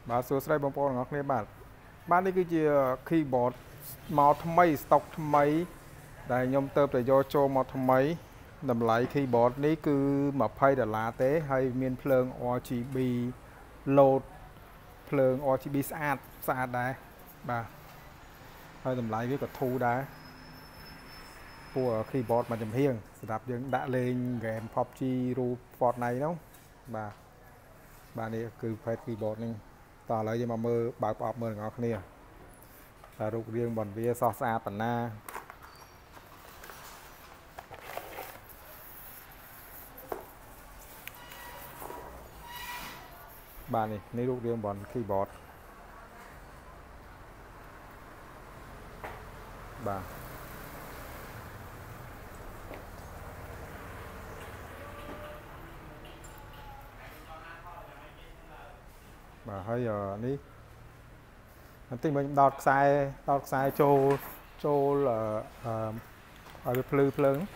បាទសួស្តីបងប្អូនទាំងអស់គ្នាបាទនេះគឺជា keyboard មកថ្មី stock ថ្មីដែលខ្ញុំទៅយកចូលមកថ្មីតម្លៃ keyboard នេះគឺ$20ទេហើយមានភ្លើង RGB load ភ្លើង RGB ស្អាតដែរបាទហើយតម្លៃវាក៏ធូរដែរពួក keyboard មួយចំហៀងសម្រាប់យើងដាក់លេង game PUBG ឬ Fortnite ហ្នឹងបាទនេះគឺ pad keyboard នេះតោះឥឡូវយើងមកមើលបើកប្រអប់មើលទាំងអស់គ្នាតែរូបរាងរបស់វាសស្អាតប៉ុណ្ណាបាទនេះរូបរាងរបស់ keyboard បាទហើយនេះបន្តិចមិញដោតខ្សែចូលឲ្យវាភ្លឺភ្លើង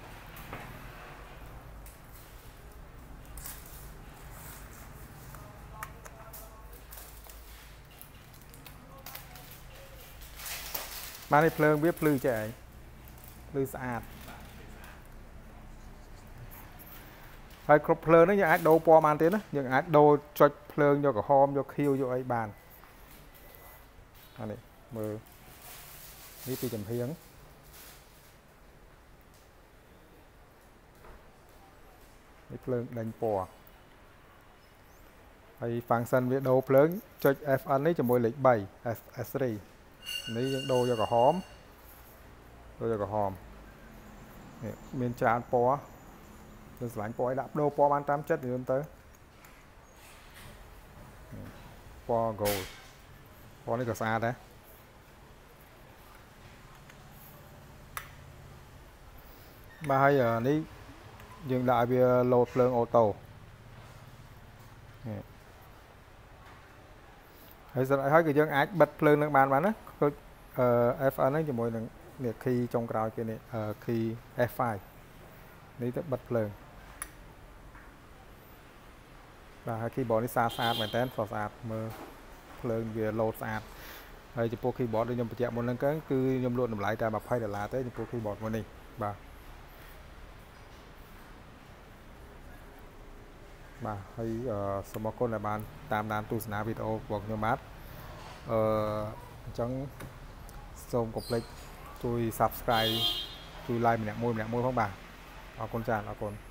បាទនេះភ្លើងវាភ្លឺចេះឯងភ្លឺស្អាតហើយគ្រប់ភ្លើងនេះយើងអាចដូរពណ៌បានទៀតណាយើងអាចដូរចុចភ្លើងយកក្រហមយកខៀវយកអីបានអានេះមើលនេះពីចំហៀងនេះភ្លើងដេញពណ៌ហើយ function វាដូរភ្លើងចុច FN នេះជាមួយលេខ3 S3 នេះយើងដូរយកក្រហមនេះមានច្រើនពណ៌យើងឆ្លាញ់ពណ៌ឲ្យដាក់ដូរពណ៌បានតាមចិត្តយើងទៅពណ៌ gold ពណ៌នេះក៏ស្អាតដែរបាទហើយនេះយើងដាក់ឲ្យវា load ភ្លើងអូតូហើយគឺយើងអាចបិទភ្លើងនឹងបានណាដូច FN ហ្នឹងជាមួយនឹងនេះ key ចុងក្រោយគេនេះ key F5 នេះទៅបិទភ្លើងបាទហើយ keyboard នេះស្អាតមែនតើស្អាតមើលភ្លើងវា load ស្អាតហើយចំពោះ keyboard ដូចខ្ញុំបញ្ជាក់មុនហ្នឹងគឺខ្ញុំលក់តម្លៃតែ$20ទេចំពោះ keyboard មួយនេះបាទហើយសូមអរគុណដែលបានតាមដានទស្សនាវីដេអូរបស់ខ្ញុំបាទអញ្ចឹងសូមកុំភ្លេចជួយ Subscribe ជួយ Like ម្នាក់មួយផងបាទអរគុណច្រើនអរគុណ